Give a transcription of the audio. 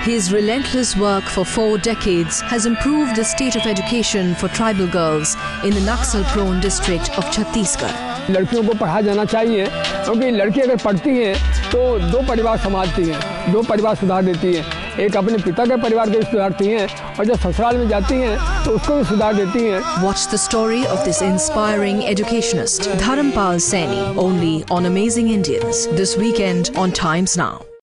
His relentless work for 4 decades has improved the state of education for tribal girls in the Naxal-prone district of Chhattisgarh. लड़कियों को पढ़ाया जाना चाहिए क्योंकि लड़की अगर पढ़ती हैं तो 2 परिवार संभालती हैं, 2 परिवार सुधार देती हैं। एक अपने पिता के परिवार को सुधारती हैं और जब ससुराल में जाती हैं तो उसको भी सुधार देती हैं। Watch the story of this inspiring educationist, Dharampal Saini, only on Amazing Indians, this weekend on Times Now.